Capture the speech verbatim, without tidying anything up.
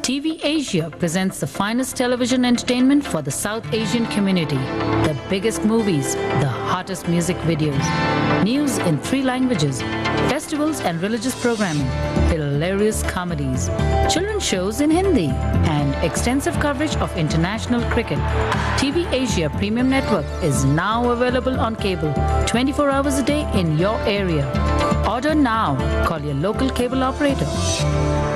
T V Asia presents the finest television entertainment for the South Asian community. The biggest movies, the hottest music videos, news in three languages, festivals and religious programming, hilarious comedies, children's shows in Hindi, and extensive coverage of international cricket. T V Asia Premium Network is now available on cable twenty-four hours a day in your area. Order now. Call your local cable operator.